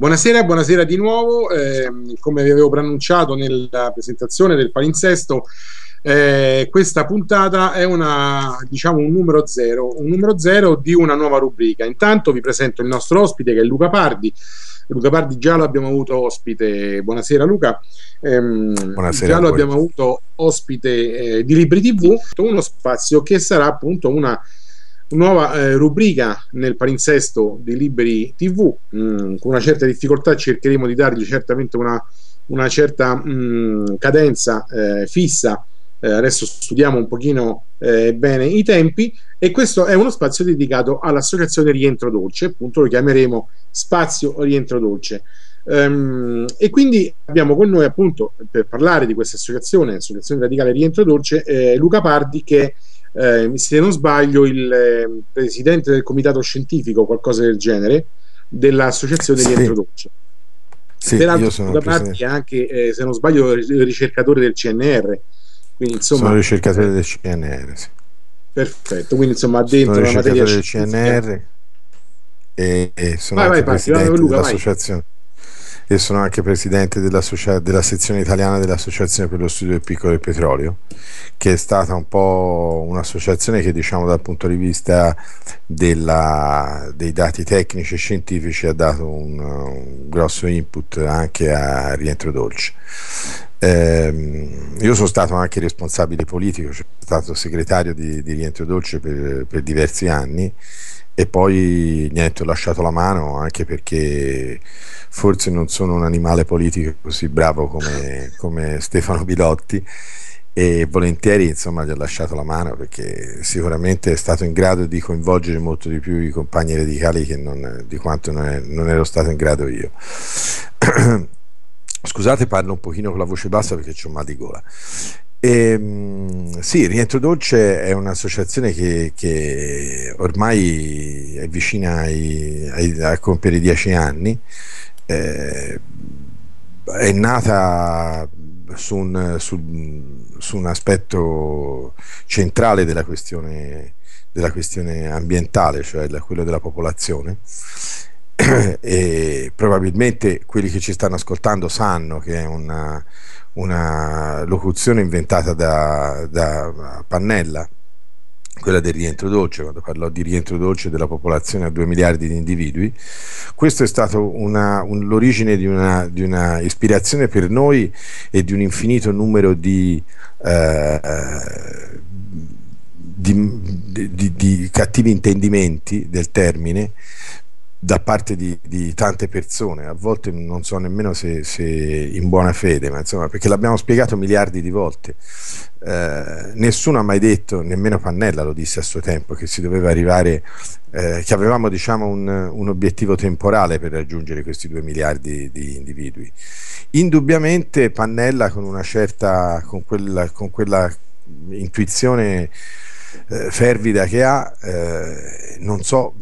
Buonasera, buonasera di nuovo. Come vi avevo preannunciato nella presentazione del palinsesto, questa puntata è diciamo, un numero zero di una nuova rubrica. Intanto vi presento il nostro ospite, che è Luca Pardi. Luca Pardi già lo abbiamo avuto ospite. Buonasera Luca. Buonasera Già a lo voi. abbiamo avuto ospite di Libri TV, uno spazio che sarà appunto una nuova rubrica nel palinsesto di Liberi TV. Con una certa difficoltà cercheremo di dargli certamente una certa cadenza fissa. Adesso studiamo un pochino bene i tempi, e questo è uno spazio dedicato all'associazione Rientro Dolce, appunto lo chiameremo Spazio Rientro Dolce. E quindi abbiamo con noi, appunto, per parlare di questa associazione radicale Rientro Dolce, Luca Pardi, che se non sbaglio il presidente del comitato scientifico, qualcosa del genere, dell'associazione Rientro Sì, Dolce. sì, io Peraltro sono il Luca Pardi è presidente, anche, se non sbaglio, ricercatore del CNR, quindi sono insomma, ricercatore del CNR, sì. perfetto, quindi insomma ha Sono dentro la materia ricercatore del scientifica. CNR e sono Vai, vai anche Pardi, vai presidente Luca, vai. dell'associazione e sono anche presidente della sezione italiana dell'Associazione per lo studio del piccolo del petrolio, che è stata un po' un'associazione che, diciamo, dal punto di vista dei dati tecnici e scientifici ha dato un grosso input anche a Rientro Dolce. Io sono stato anche responsabile politico, cioè sono stato segretario di Rientro Dolce per diversi anni, e poi niente, ho lasciato la mano, anche perché forse non sono un animale politico così bravo come Stefano Pilotti, e volentieri, insomma, gli ho lasciato la mano, perché sicuramente è stato in grado di coinvolgere molto di più i compagni radicali di quanto non ero stato in grado io. Scusate, parlo un pochino con la voce bassa perché c'ho mal di gola. Sì, Rientro Dolce è un'associazione che ormai è vicina a compiere 10 anni. Eh, è nata su un aspetto centrale della questione ambientale, cioè quello della popolazione. E probabilmente quelli che ci stanno ascoltando sanno che è una locuzione inventata da Pannella, quella del rientro dolce, quando parlò di rientro dolce della popolazione a 2 miliardi di individui. Questo è stato l'origine di una ispirazione per noi e di un infinito numero di cattivi intendimenti del termine da parte di tante persone, a volte non so nemmeno se in buona fede, ma insomma, perché l'abbiamo spiegato miliardi di volte. Nessuno ha mai detto, nemmeno Pannella lo disse a suo tempo, che si doveva arrivare, che avevamo, diciamo, un obiettivo temporale per raggiungere questi 2 miliardi di individui. Indubbiamente Pannella, con quella intuizione fervida che ha, non so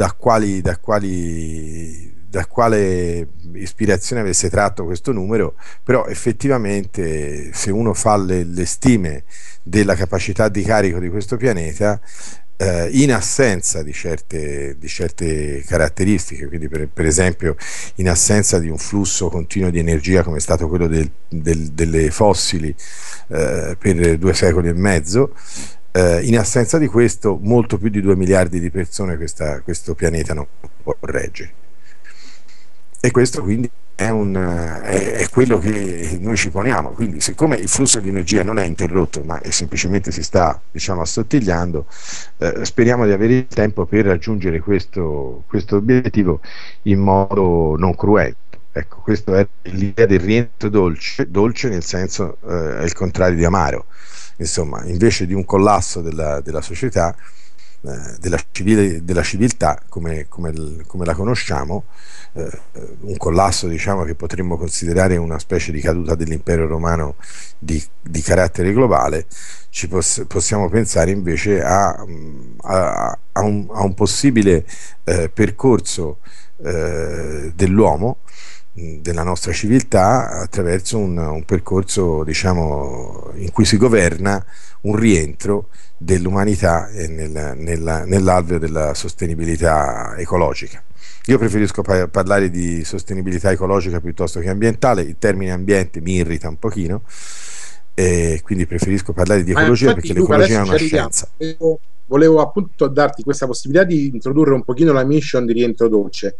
da quale ispirazione avesse tratto questo numero, però effettivamente, se uno fa le stime della capacità di carico di questo pianeta, in assenza di certe caratteristiche, quindi per esempio in assenza di un flusso continuo di energia come è stato quello delle fossili per 2 secoli e mezzo, in assenza di questo, molto più di 2 miliardi di persone questo pianeta non può reggere. E questo quindi è quello che noi ci poniamo. Quindi, siccome il flusso di energia non è interrotto, ma semplicemente si sta, diciamo, assottigliando, speriamo di avere il tempo per raggiungere questo obiettivo in modo non cruento. Ecco, questa è l'idea del rientro dolce, dolce nel senso, è il contrario di amaro. Insomma, invece di un collasso della società, della civiltà come la conosciamo, un collasso, diciamo, che potremmo considerare una specie di caduta dell'impero romano di carattere globale, possiamo pensare invece a un possibile percorso dell'uomo, della nostra civiltà, attraverso un percorso, diciamo, in cui si governa un rientro dell'umanità nell'alveo della sostenibilità ecologica. Io preferisco parlare di sostenibilità ecologica piuttosto che ambientale. Il termine ambiente mi irrita un pochino, e quindi preferisco parlare di Ma ecologia, infatti, perché Luca, l'ecologia è adesso ci una arriviamo. scienza. Volevo appunto darti questa possibilità di introdurre un pochino la mission di rientro dolce.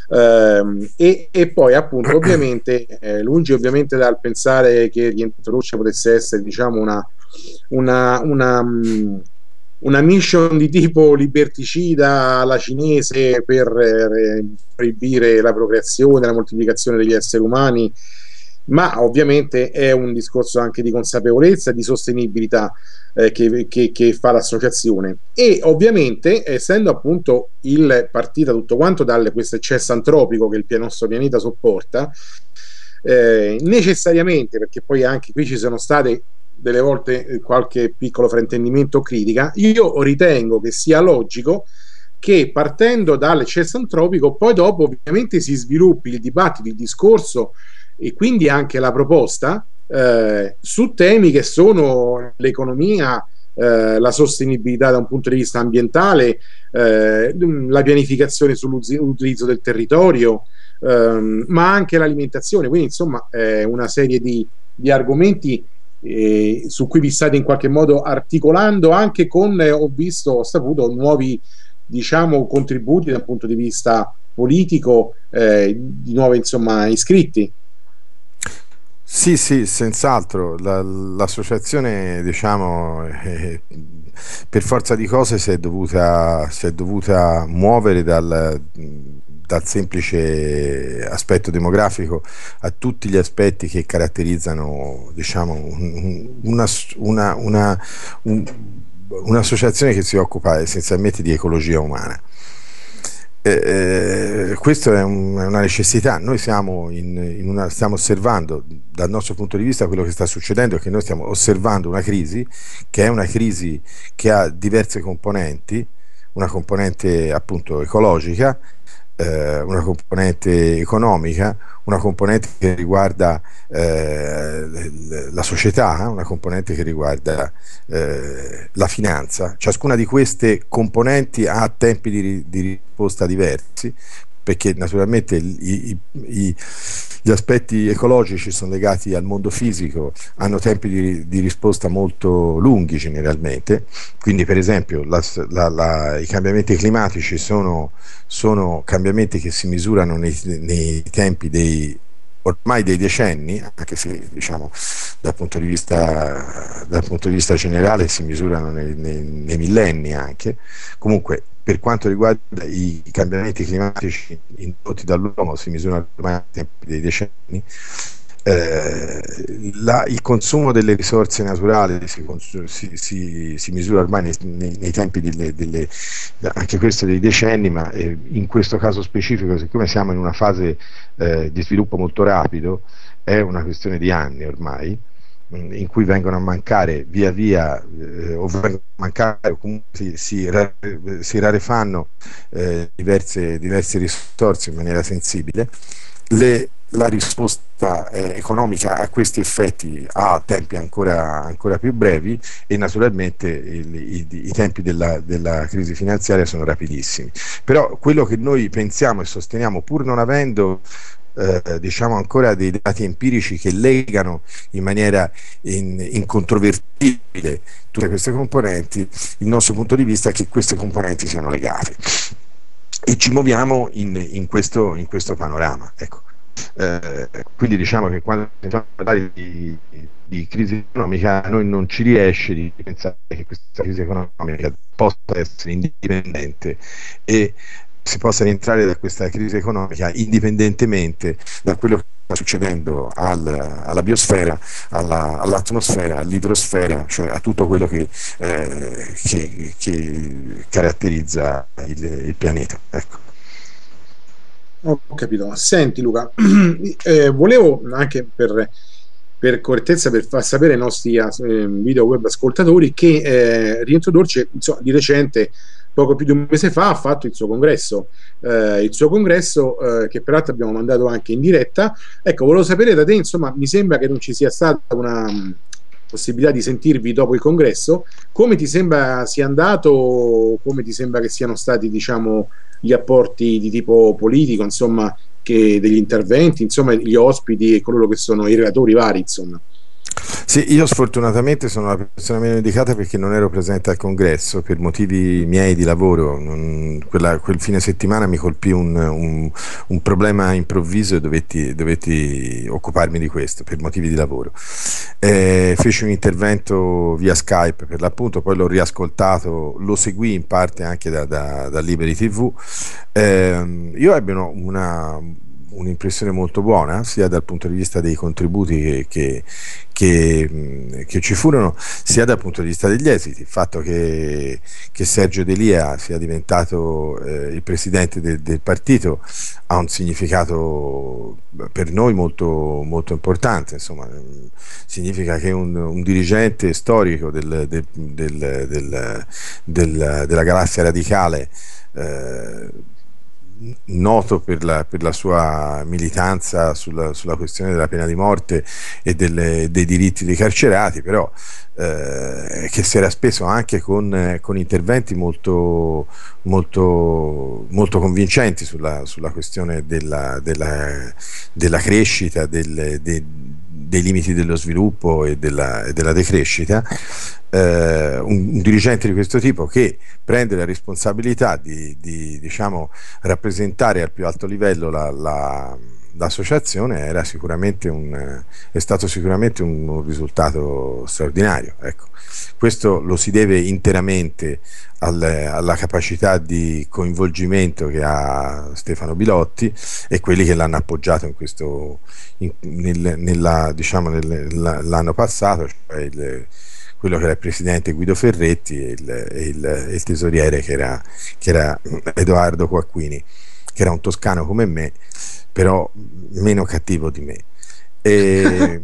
E poi appunto ovviamente lungi ovviamente dal pensare che rientro dolce potesse essere, diciamo, una, una, mh, una mission di tipo liberticida alla cinese per proibire la procreazione, la moltiplicazione degli esseri umani, ma ovviamente è un discorso anche di consapevolezza e di sostenibilità che fa l'associazione. E ovviamente, essendo appunto il partita tutto quanto da questo eccesso antropico che il nostro pianeta sopporta, necessariamente, perché poi anche qui ci sono state delle volte qualche piccolo fraintendimento o critica, io ritengo che sia logico che partendo dall'eccesso antropico poi dopo ovviamente si sviluppi il dibattito, il discorso e quindi anche la proposta su temi che sono l'economia, la sostenibilità da un punto di vista ambientale, la pianificazione sull'utilizzo del territorio, ma anche l'alimentazione. Quindi insomma una serie di argomenti su cui vi state in qualche modo articolando anche con, ho saputo, nuovi, diciamo, contributi dal punto di vista politico, di nuovi, insomma, iscritti. Sì, sì, senz'altro. L'associazione, diciamo, per forza di cose si è dovuta muovere dal semplice aspetto demografico a tutti gli aspetti che caratterizzano, diciamo, un'associazione che si occupa essenzialmente di ecologia umana. Questo è una necessità. Noi stiamo osservando dal nostro punto di vista quello che sta succedendo, è che noi stiamo osservando una crisi che è una crisi che ha diverse componenti, una componente appunto ecologica, una componente economica, una componente che riguarda la società, una componente che riguarda la finanza. Ciascuna di queste componenti ha tempi di risposta diversi, perché naturalmente gli aspetti ecologici sono legati al mondo fisico, hanno tempi di risposta molto lunghi generalmente. Quindi per esempio i cambiamenti climatici sono cambiamenti che si misurano nei tempi ormai dei decenni, anche se diciamo dal punto di vista generale si misurano nei millenni anche. Comunque, per quanto riguarda i cambiamenti climatici indotti dall'uomo, si misurano ormai nei tempi dei decenni. Il consumo delle risorse naturali si misura ormai nei tempi anche questo dei decenni, ma in questo caso specifico, siccome siamo in una fase di sviluppo molto rapido, è una questione di anni ormai, in cui vengono a mancare via via o vengono a mancare o comunque si rarefanno diverse risorse in maniera sensibile. La risposta economica a questi effetti ha tempi ancora più brevi, e naturalmente i tempi della crisi finanziaria sono rapidissimi. Però quello che noi pensiamo e sosteniamo, pur non avendo diciamo ancora dei dati empirici che legano in maniera incontrovertibile tutte queste componenti, il nostro punto di vista è che queste componenti siano legate, e ci muoviamo in questo panorama, ecco. Quindi diciamo che quando sentiamo parlare di crisi economica, a noi non ci riesce di pensare che questa crisi economica possa essere indipendente e si possa rientrare da questa crisi economica indipendentemente da quello che sta succedendo alla biosfera, all'atmosfera, all'idrosfera, cioè a tutto quello che caratterizza il pianeta, ecco. Ho capito. Senti Luca, volevo anche per correttezza, per far sapere ai nostri video web ascoltatori che Rientro Dolce, insomma, di recente, poco più di un mese fa, ha fatto il suo congresso, che peraltro abbiamo mandato anche in diretta. Ecco, volevo sapere da te, insomma, mi sembra che non ci sia stata possibilità di sentirvi dopo il congresso. Come ti sembra sia andato? Come ti sembra che siano stati, diciamo, gli apporti di tipo politico, insomma, che degli interventi, insomma, gli ospiti e coloro che sono i relatori vari, insomma? Sì, io sfortunatamente sono la persona meno indicata perché non ero presente al congresso per motivi miei di lavoro. Quel fine settimana mi colpì un problema improvviso e dovetti occuparmi di questo per motivi di lavoro. Feci un intervento via Skype per l'appunto, poi l'ho riascoltato, lo seguì in parte anche da Liberi TV. Io ebbi un'impressione molto buona sia dal punto di vista dei contributi che ci furono, sia dal punto di vista degli esiti. Il fatto che Sergio D'Elia sia diventato il presidente del partito ha un significato per noi molto, molto importante. Insomma, significa che un dirigente storico della galassia radicale, noto per la sua militanza sulla questione della pena di morte e dei diritti dei carcerati, però che si era speso anche con interventi molto, molto, molto convincenti sulla questione della crescita, dei limiti dello sviluppo e della decrescita. Un dirigente di questo tipo che prende la responsabilità di diciamo, rappresentare al più alto livello l'associazione è stato sicuramente un risultato straordinario. Ecco. Questo lo si deve interamente alla capacità di coinvolgimento che ha Stefano Bilotti e quelli che l'hanno appoggiato l'anno passato, cioè quello che era il presidente Guido Ferretti e il tesoriere che era Edoardo Quacquini, che era un toscano come me, però meno cattivo di me. E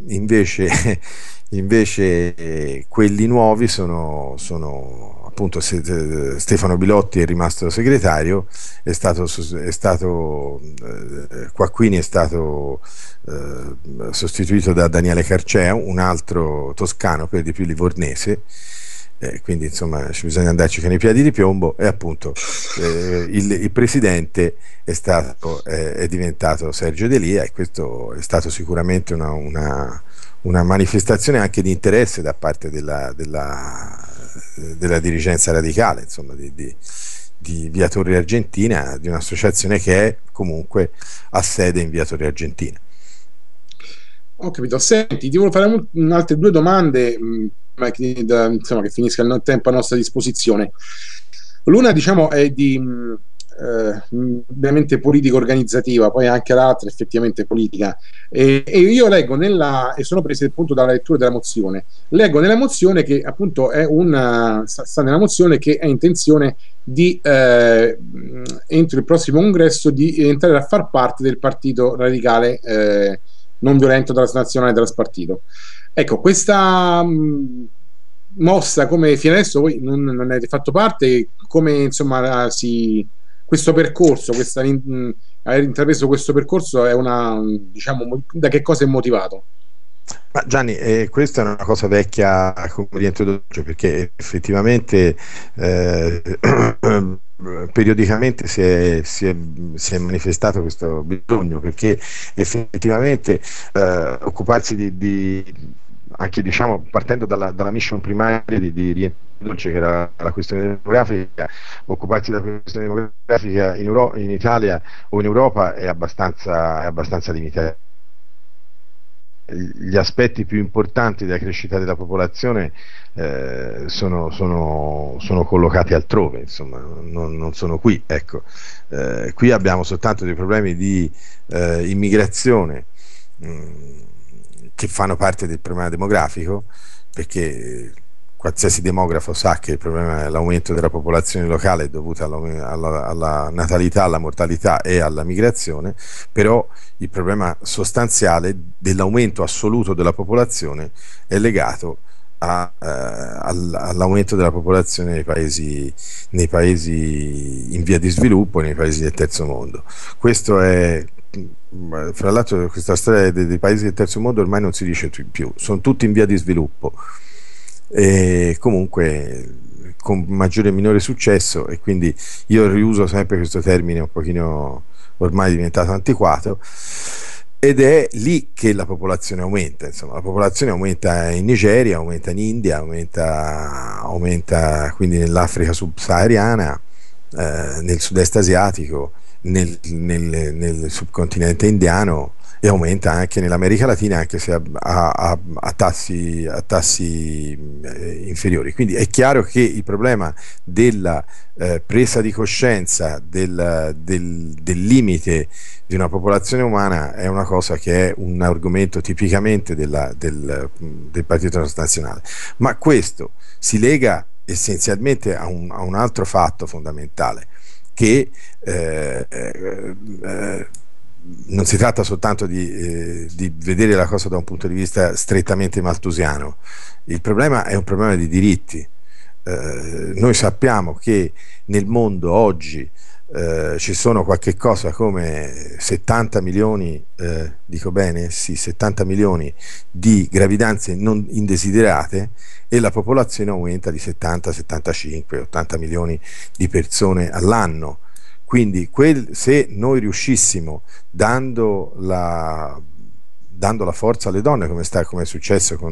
invece quelli nuovi sono appunto Stefano Bilotti è rimasto segretario, Quacquini è stato sostituito da Daniele Carcea, un altro toscano, per di più livornese. Quindi insomma bisogna andarci con i piedi di piombo, e appunto il presidente è diventato Sergio D'Elia, e questo è stato sicuramente una manifestazione anche di interesse da parte della dirigenza radicale, insomma, di Via Torre Argentina, di un'associazione che è comunque ha sede in Via Torre Argentina. Ho capito. Senti, ti volevo fare altre due domande, insomma, che finisca il tempo a nostra disposizione. L'una, diciamo, è veramente politico-organizzativa, poi anche l'altra effettivamente politica. E io leggo e sono preso appunto dalla lettura della mozione. Leggo nella mozione che appunto sta nella mozione che è intenzione di entro il prossimo congresso di entrare a far parte del partito radicale non violento transnazionale traspartito. Ecco, questa mossa, come fino adesso voi non ne avete fatto parte, come insomma questo percorso, aver intrapreso questo percorso è diciamo, da che cosa è motivato? Ma Gianni, questa è una cosa vecchia come riintrodurci, perché effettivamente periodicamente si è manifestato questo bisogno, perché effettivamente occuparsi anche, diciamo, partendo dalla mission primaria di riintrodurci, che era la questione demografica, occuparsi della questione demografica in Italia o in Europa è abbastanza limitato. Gli aspetti più importanti della crescita della popolazione sono collocati altrove, insomma, non sono qui. Ecco. Qui abbiamo soltanto dei problemi di immigrazione che fanno parte del problema demografico, perché qualsiasi demografo sa che il problema è l'aumento della popolazione locale è dovuto alla natalità, alla mortalità e alla migrazione, però il problema sostanziale dell'aumento assoluto della popolazione è legato all'aumento della popolazione nei paesi in via di sviluppo e nei paesi del terzo mondo. Questo è, fra l'altro, questa storia dei paesi del terzo mondo ormai non si dice più, sono tutti in via di sviluppo, e comunque con maggiore o minore successo, e quindi io riuso sempre questo termine un pochino ormai diventato antiquato, ed è lì che la popolazione aumenta. Insomma, la popolazione aumenta in Nigeria, aumenta in India, aumenta quindi nell'Africa subsahariana, nel sud-est asiatico, nel subcontinente indiano, e aumenta anche nell'America Latina, anche se a tassi inferiori. Quindi è chiaro che il problema della presa di coscienza del limite di una popolazione umana è una cosa che è un argomento tipicamente del partito transnazionale, ma questo si lega essenzialmente a un altro fatto fondamentale, che non si tratta soltanto di vedere la cosa da un punto di vista strettamente malthusiano. Il problema è un problema di diritti. Noi sappiamo che nel mondo oggi ci sono qualche cosa come 70 milioni, dico bene? Sì, 70 milioni di gravidanze non indesiderate, e la popolazione aumenta di 70, 75, 80 milioni di persone all'anno. Quindi se noi riuscissimo, dando la forza alle donne, come è successo con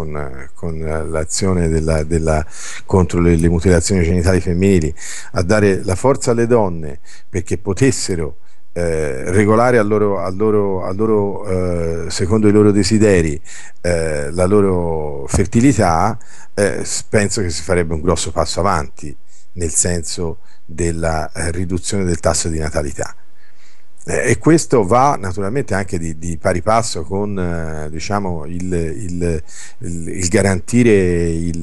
l'azione contro le mutilazioni genitali femminili, a dare la forza alle donne perché potessero regolare secondo i loro desideri la loro fertilità, penso che si farebbe un grosso passo avanti nel senso della riduzione del tasso di natalità. E questo va naturalmente anche di pari passo con diciamo il garantire,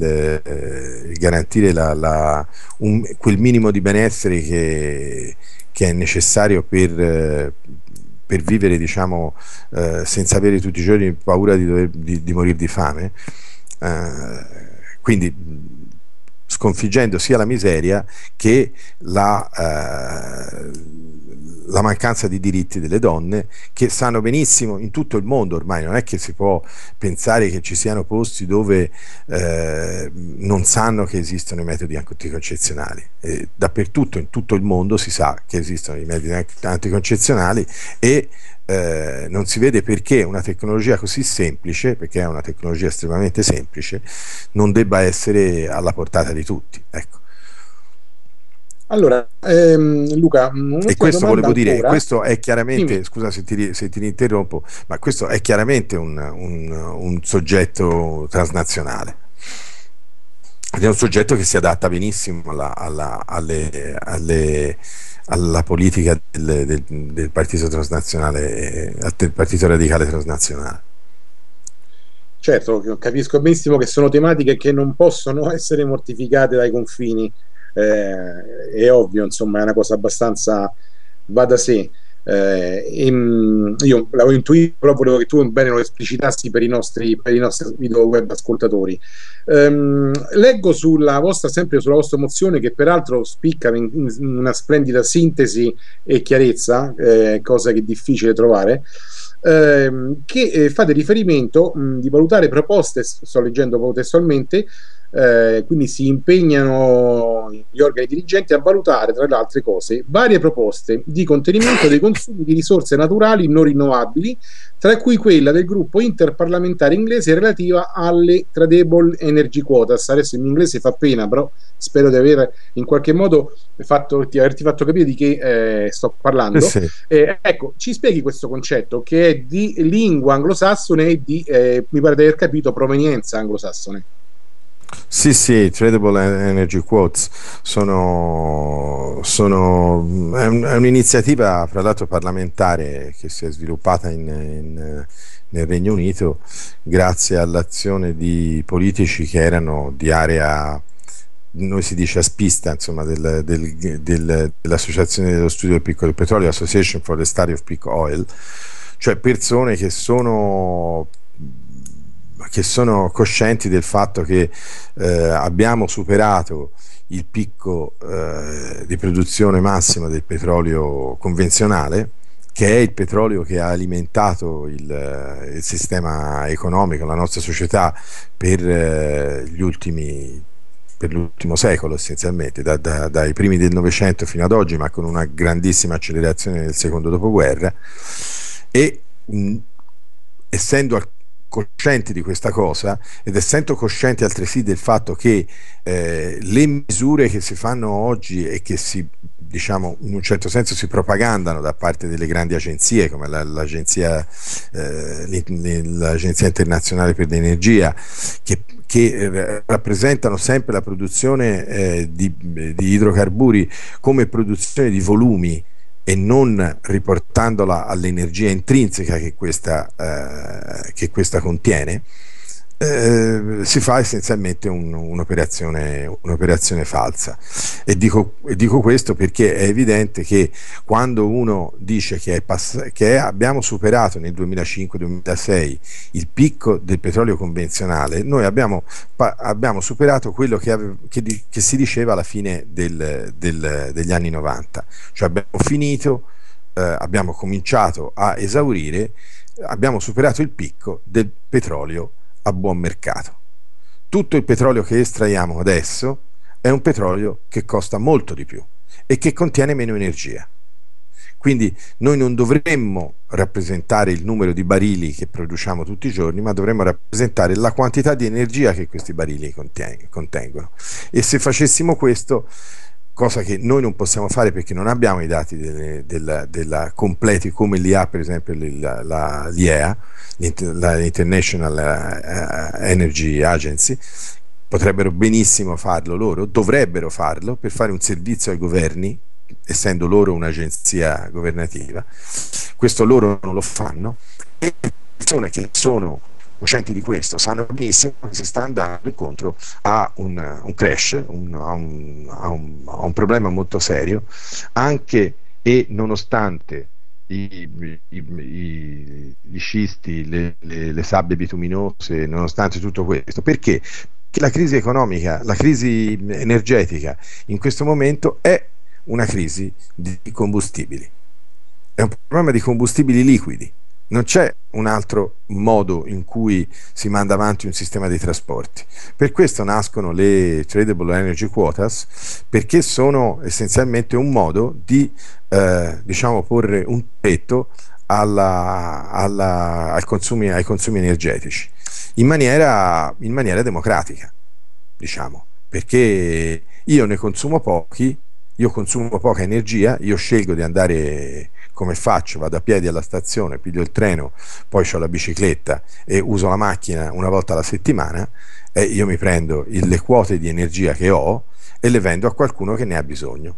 quel minimo di benessere che è necessario per vivere, diciamo, senza avere tutti i giorni paura di morire di fame, quindi sconfiggendo sia la miseria che la mancanza di diritti delle donne, che sanno benissimo in tutto il mondo. Ormai non è che si può pensare che ci siano posti dove non sanno che esistono i metodi anticoncezionali. Dappertutto in tutto il mondo si sa che esistono i metodi anticoncezionali, e non si vede perché una tecnologia così semplice, perché è una tecnologia estremamente semplice, non debba essere alla portata di tutti. Ecco. Allora, Luca, e questo volevo dire, ancora. questo è chiaramente, Dimmi. scusa se ti interrompo, ma questo è chiaramente un soggetto transnazionale, ed è un soggetto che si adatta benissimo alla politica del partito transnazionale, del partito radicale transnazionale. Certo, capisco benissimo che sono tematiche che non possono essere mortificate dai confini, è ovvio, insomma, è una cosa abbastanza, va da sé. Io l'avevo intuito, però volevo che tu bene lo esplicitassi per i nostri video web ascoltatori. Leggo sempre sulla vostra mozione, che peraltro spicca in una splendida sintesi e chiarezza, cosa che è difficile trovare, che fate riferimento di valutare proposte, sto leggendo proprio testualmente, quindi si impegnano gli organi dirigenti a valutare, tra le altre cose, varie proposte di contenimento dei consumi di risorse naturali non rinnovabili, tra cui quella del gruppo interparlamentare inglese relativa alle Tradable Energy Quotas. Adesso il mio inglese fa pena, però spero di aver in qualche modo averti fatto capire di che sto parlando. Sì. Ecco, ci spieghi questo concetto, che è di lingua anglosassone e di, mi pare di aver capito, provenienza anglosassone. Sì, Tradable Energy Quotes è un'iniziativa, fra l'altro, parlamentare, che si è sviluppata nel Regno Unito grazie all'azione di politici che erano di area, noi si dice aspista, insomma, dell'Associazione dello Studio del Picco del Petrolio, Association for the Study of Peak Oil, cioè persone che che sono coscienti del fatto che abbiamo superato il picco di produzione massima del petrolio convenzionale, che è il petrolio che ha alimentato il sistema economico, la nostra società per l'ultimo secolo essenzialmente, dai primi del Novecento fino ad oggi, ma con una grandissima accelerazione nel secondo dopoguerra. E essendo coscienti di questa cosa, ed essendo coscienti altresì del fatto che le misure che si fanno oggi e che diciamo, in un certo senso si propagandano da parte delle grandi agenzie come l'Agenzia internazionale per l'energia, che rappresentano sempre la produzione di idrocarburi come produzione di volumi e non riportandola all'energia intrinseca che questa contiene, si fa essenzialmente un'operazione falsa. E dico questo perché è evidente che quando uno dice che abbiamo superato nel 2005-2006 il picco del petrolio convenzionale, noi abbiamo superato quello che si diceva alla fine degli anni 90, cioè abbiamo cominciato a esaurire, abbiamo superato il picco del petrolio a buon mercato. Tutto il petrolio che estraiamo adesso è un petrolio che costa molto di più e che contiene meno energia. Quindi noi non dovremmo rappresentare il numero di barili che produciamo tutti i giorni, ma dovremmo rappresentare la quantità di energia che questi barili contengono. E se facessimo questo, cosa che noi non possiamo fare perché non abbiamo i dati della completi come li ha per esempio l'IEA, l'International Energy Agency. Potrebbero benissimo farlo loro, dovrebbero farlo per fare un servizio ai governi, essendo loro un'agenzia governativa. Questo loro non lo fanno, e le persone che sono coscienti di questo sanno benissimo che si sta andando incontro a un crash, a un problema molto serio, anche e nonostante gli scisti, le sabbie bituminose, nonostante tutto questo. Perché? Perché la crisi economica, la crisi energetica in questo momento è una crisi di combustibili, è un problema di combustibili liquidi. Non c'è un altro modo in cui si manda avanti un sistema di trasporti. Per questo nascono le Tradable Energy Quotas, perché sono essenzialmente un modo di diciamo, porre un tetto ai consumi energetici in maniera democratica, diciamo, perché io ne consumo pochi, io consumo poca energia, io scelgo di andare come faccio, vado a piedi alla stazione, piglio il treno, poi ho la bicicletta e uso la macchina una volta alla settimana, e io mi prendo le quote di energia che ho e le vendo a qualcuno che ne ha bisogno.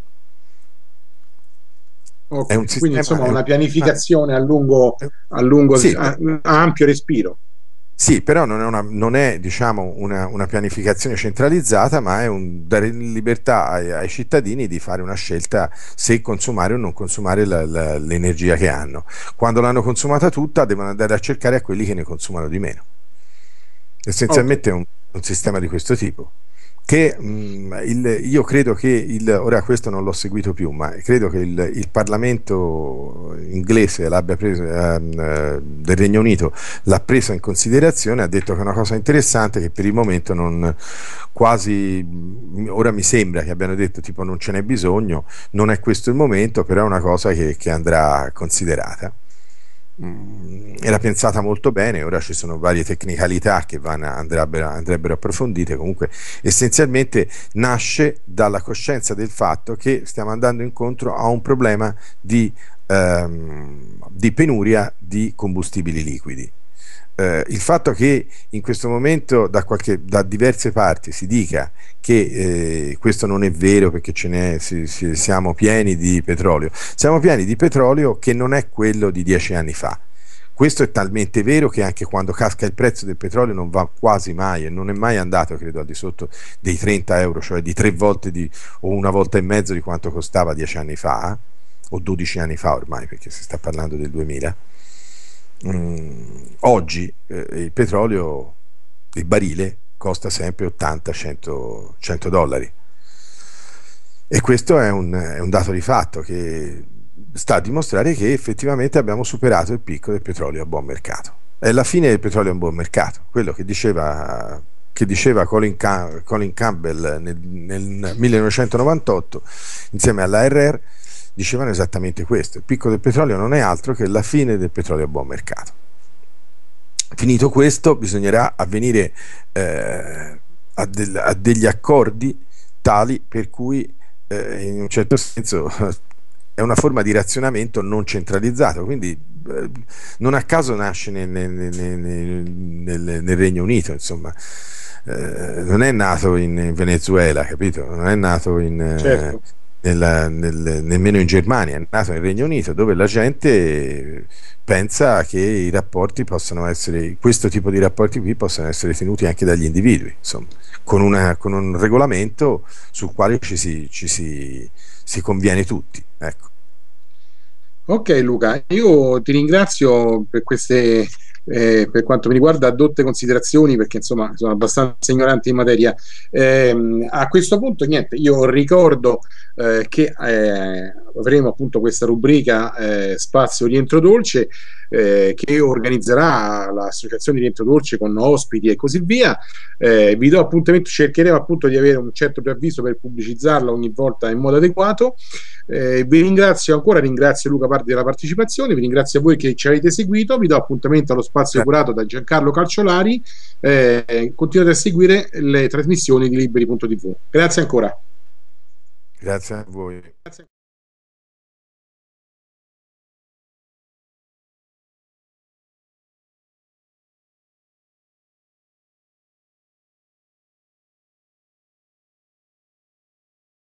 Okay, quindi insomma una pianificazione a lungo sì, a ampio respiro. Sì, però non è diciamo, una pianificazione centralizzata, ma è dare libertà ai cittadini di fare una scelta se consumare o non consumare l'energia che hanno. Quando l'hanno consumata tutta, devono andare a cercare a quelli che ne consumano di meno. Essenzialmente è un sistema di questo tipo. Che io credo che ora questo non l'ho seguito più, ma credo che il Parlamento inglese l'abbia preso, del Regno Unito l'ha preso in considerazione, ha detto che è una cosa interessante, che per il momento ora mi sembra che abbiano detto tipo non ce n'è bisogno, non è questo il momento, però è una cosa che andrà considerata. Era pensata molto bene, ora ci sono varie tecnicalità che andrebbero approfondite. Comunque essenzialmente nasce dalla coscienza del fatto che stiamo andando incontro a un problema di penuria di combustibili liquidi. Il fatto che in questo momento da diverse parti si dica che questo non è vero perché siamo pieni di petrolio che non è quello di 10 anni fa. Questo è talmente vero che anche quando casca il prezzo del petrolio non va quasi mai, e non è mai andato credo al di sotto dei 30 euro, cioè di 3 volte o una volta e mezzo di quanto costava 10 anni fa, o 12 anni fa ormai, perché si sta parlando del 2000. Oggi il petrolio il barile costa sempre 80-100 dollari. E questo è un dato di fatto che sta a dimostrare che effettivamente abbiamo superato il picco del petrolio a buon mercato. È la fine del petrolio a buon mercato, quello che diceva Colin Campbell nel 1998 insieme all'ARR, dicevano esattamente questo: il picco del petrolio non è altro che la fine del petrolio a buon mercato. Finito questo, bisognerà avvenire a degli accordi tali per cui in un certo senso è una forma di razionamento non centralizzato, quindi non a caso nasce nel Regno Unito, insomma. Non è nato in Venezuela, capito? Non è nato Certo. nemmeno in Germania, è nato nel Regno Unito, dove la gente pensa che i rapporti possano essere, questo tipo di rapporti qui possano essere tenuti anche dagli individui, insomma, con un regolamento sul quale si conviene tutti, ecco. Ok Luca, io ti ringrazio per queste, per quanto mi riguarda, adotte considerazioni, perché insomma sono abbastanza ignorante in materia. A questo punto niente, io ricordo che avremo appunto questa rubrica Spazio Rientro Dolce, che organizzerà l'Associazione di Rientro Dolce con ospiti e così via. Vi do appuntamento, cercheremo appunto di avere un certo preavviso per pubblicizzarla ogni volta in modo adeguato. Vi ringrazio ancora, ringrazio Luca Pardi della partecipazione, vi ringrazio a voi che ci avete seguito, vi do appuntamento allo spazio curato da Giancarlo Calciolari, continuate a seguire le trasmissioni di Liberi.tv. Grazie ancora. Grazie a voi. Grazie.